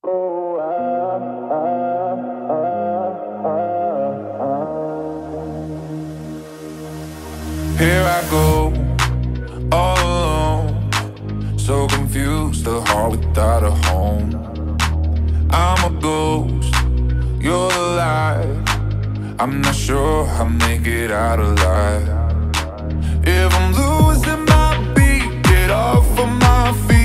Here I go, all alone, so confused, a heart without a home. I'm a ghost, you're alive. I'm not sure I'll make it out alive. If I'm losing my beat, get off of my feet.